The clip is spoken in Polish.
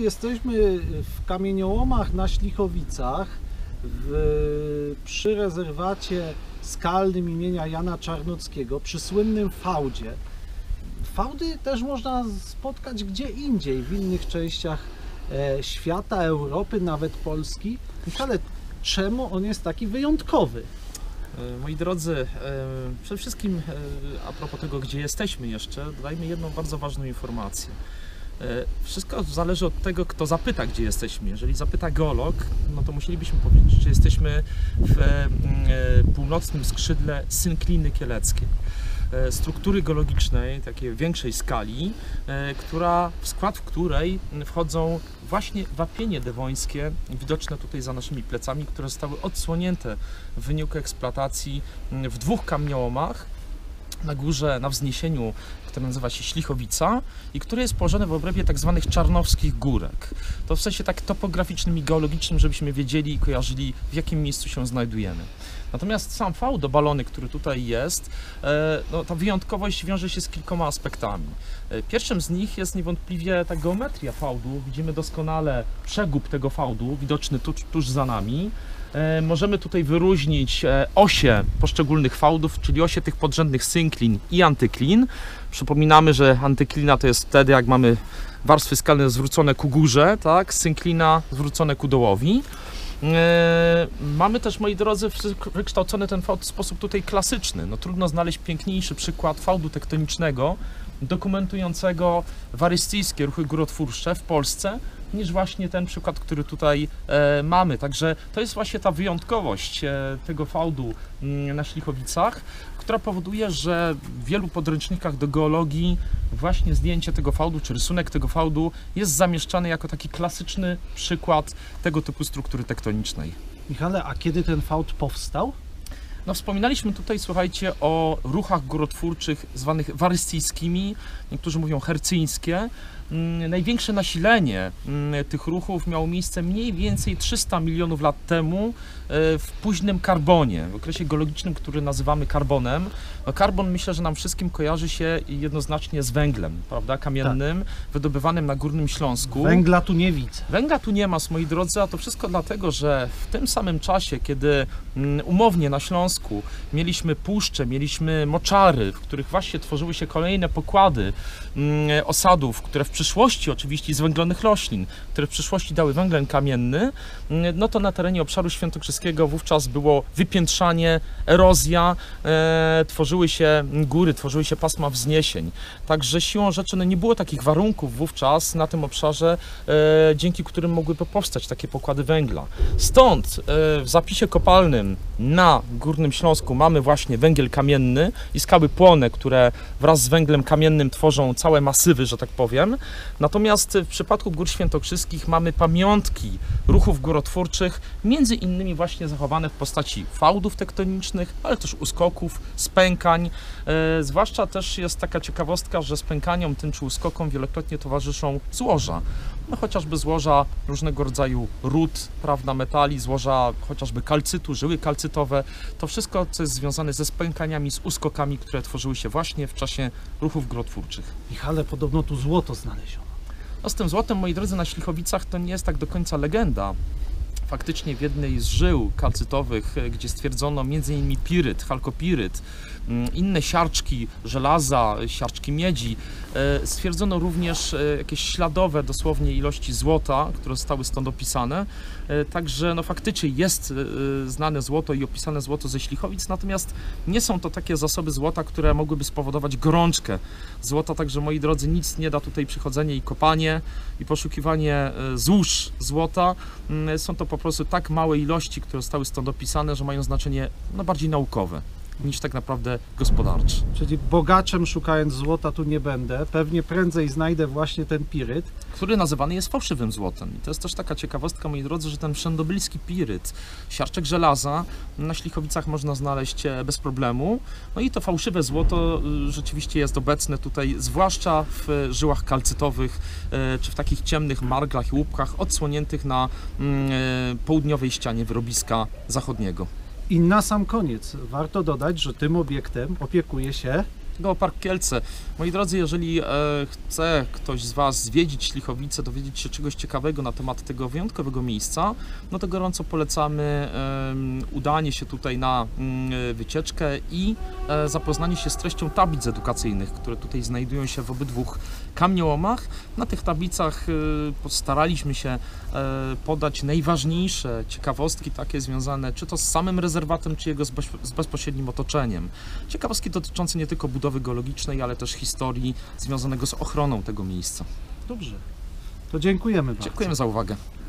jesteśmy w kamieniołomach na Ślichowicach przy rezerwacie skalnym imienia Jana Czarnockiego, przy słynnym fałdzie. Fałdy też można spotkać gdzie indziej, w innych częściach świata, Europy, nawet Polski. Ale czemu on jest taki wyjątkowy? Moi drodzy, przede wszystkim a propos tego, gdzie jesteśmy jeszcze, dodajmy jedną bardzo ważną informację. Wszystko zależy od tego, kto zapyta, gdzie jesteśmy. Jeżeli zapyta geolog, no to musielibyśmy powiedzieć, że jesteśmy w północnym skrzydle synkliny kieleckiej. Struktury geologicznej, takiej większej skali, w skład której wchodzą właśnie wapienie dewońskie, widoczne tutaj za naszymi plecami, które zostały odsłonięte w wyniku eksploatacji w dwóch kamieniołomach na górze, na wzniesieniu, które nazywa się Ślichowica i które jest położone w obrębie tak zwanych Czarnowskich Górek. To w sensie tak topograficznym i geologicznym, żebyśmy wiedzieli i kojarzyli, w jakim miejscu się znajdujemy. Natomiast sam fałd obalony, który tutaj jest, no, ta wyjątkowość wiąże się z kilkoma aspektami. Pierwszym z nich jest niewątpliwie ta geometria fałdu. Widzimy doskonale przegub tego fałdu, widoczny tuż za nami. Możemy tutaj wyróżnić osie poszczególnych fałdów, czyli osie tych podrzędnych synklin i antyklin. Przypominamy, że antyklina to jest wtedy, jak mamy warstwy skalne zwrócone ku górze, tak? Synklina zwrócone ku dołowi. Mamy też, moi drodzy, wykształcony ten fałd w sposób tutaj klasyczny. No, trudno znaleźć piękniejszy przykład fałdu tektonicznego dokumentującego warystyjskie ruchy górotwórcze w Polsce niż właśnie ten przykład, który tutaj mamy. Także to jest właśnie ta wyjątkowość tego fałdu na Ślichowicach, która powoduje, że w wielu podręcznikach do geologii właśnie zdjęcie tego fałdu, czy rysunek tego fałdu jest zamieszczany jako taki klasyczny przykład tego typu struktury tektonicznej. Michale, a kiedy ten fałd powstał? No, wspominaliśmy tutaj, słuchajcie, o ruchach górotwórczych zwanych warystyjskimi, niektórzy mówią hercyjskie. Największe nasilenie tych ruchów miało miejsce mniej więcej 300 milionów lat temu w późnym karbonie, w okresie geologicznym, który nazywamy karbonem. No, karbon, myślę, że nam wszystkim kojarzy się jednoznacznie z węglem, prawda, kamiennym, tak, wydobywanym na Górnym Śląsku. Węgla tu nie widzę. Węgla tu nie ma, moi drodzy, a to wszystko dlatego, że w tym samym czasie, kiedy umownie na Śląsku mieliśmy puszcze, mieliśmy moczary, w których właśnie tworzyły się kolejne pokłady osadów, które w przyszłości oczywiście z węglonych roślin, które w przyszłości dały węgiel kamienny, no to na terenie obszaru świętokrzyskiego wówczas było wypiętrzanie, erozja, tworzyły się góry, tworzyły się pasma wzniesień. Także siłą rzeczy no nie było takich warunków wówczas na tym obszarze, dzięki którym mogłyby powstać takie pokłady węgla. Stąd w zapisie kopalnym na Górnym Śląsku mamy właśnie węgiel kamienny i skały płonne, które wraz z węglem kamiennym tworzą całe masywy, że tak powiem. Natomiast w przypadku gór świętokrzyskich mamy pamiątki ruchów górotwórczych, między innymi właśnie zachowane w postaci fałdów tektonicznych, ale też uskoków, spękań. Zwłaszcza też jest taka ciekawostka, że spękaniom tym czy uskokom wielokrotnie towarzyszą złoża. No, chociażby złoża różnego rodzaju ród, prawda, metali, złoża chociażby kalcytu, żyły kalcytowe. To wszystko, co jest związane ze spękaniami, z uskokami, które tworzyły się właśnie w czasie ruchów górotwórczych. Michale, podobno tu złoto znaleziono. No, z tym złotem, moi drodzy, na Ślichowicach to nie jest tak do końca legenda. Faktycznie w jednej z żył kalcytowych, gdzie stwierdzono m.in. piryt, chalkopiryt, inne siarczki żelaza, siarczki miedzi, stwierdzono również jakieś śladowe dosłownie ilości złota, które zostały stąd opisane. Także no, faktycznie jest znane złoto i opisane złoto ze Ślichowic, natomiast nie są to takie zasoby złota, które mogłyby spowodować gorączkę złota. Także, moi drodzy, nic nie da tutaj przychodzenie i kopanie i poszukiwanie złóż złota. Są to po prostu tak małe ilości, które zostały stąd opisane, że mają znaczenie no, bardziej naukowe niż tak naprawdę gospodarcze. Czyli bogaczem szukając złota tu nie będę, pewnie prędzej znajdę właśnie ten piryt, który nazywany jest fałszywym złotem. I to jest też taka ciekawostka, moi drodzy, że ten wszędobylski piryt, siarczek żelaza na Ślichowicach można znaleźć bez problemu. No i to fałszywe złoto rzeczywiście jest obecne tutaj, zwłaszcza w żyłach kalcytowych, czy w takich ciemnych marglach i łupkach odsłoniętych na południowej ścianie wyrobiska zachodniego. I na sam koniec warto dodać, że tym obiektem opiekuje się Geopark Kielce. Moi drodzy, jeżeli chce ktoś z Was zwiedzić Ślichowice, dowiedzieć się czegoś ciekawego na temat tego wyjątkowego miejsca, no to gorąco polecamy udanie się tutaj na wycieczkę i zapoznanie się z treścią tablic edukacyjnych, które tutaj znajdują się w obydwu kamieniołomach. Na tych tablicach postaraliśmy się podać najważniejsze ciekawostki takie związane czy to z samym rezerwatem, czy jego z bezpośrednim otoczeniem. Ciekawostki dotyczące nie tylko budowy geologicznej, ale też historii związanego z ochroną tego miejsca. Dobrze, to dziękujemy bardzo. Dziękujemy za uwagę.